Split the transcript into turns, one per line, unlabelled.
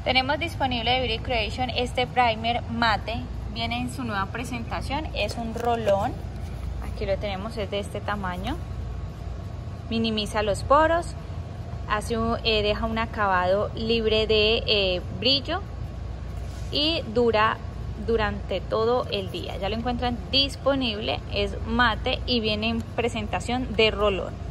Tenemos disponible de Beauty Creation este primer mate. Viene en su nueva presentación, es un rolón. Aquí lo tenemos, es de este tamaño. Minimiza los poros, deja un acabado libre de brillo y dura durante todo el día. Ya lo encuentran disponible, es mate y viene en presentación de rolón.